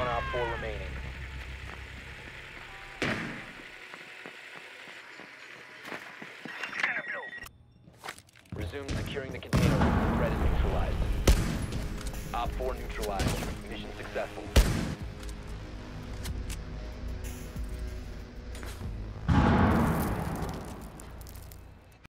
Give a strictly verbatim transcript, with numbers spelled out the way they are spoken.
One Op four remaining. Resume securing the container. Threat is neutralized. Op four neutralized. Mission successful.